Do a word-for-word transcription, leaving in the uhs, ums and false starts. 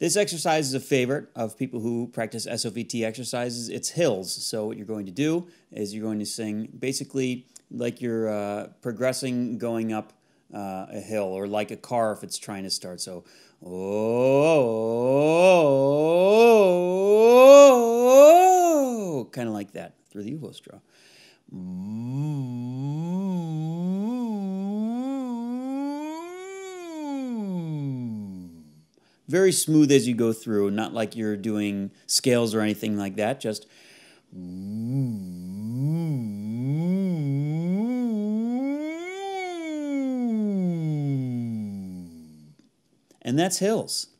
This exercise is a favorite of people who practice S O V T exercises. It's hills. So what you're going to do is you're going to sing basically like you're uh, progressing going up uh, a hill, or like a car if it's trying to start. So, oh, kind of like that through the OOVO straw. Very smooth as you go through, not like you're doing scales or anything like that, just and that's hills.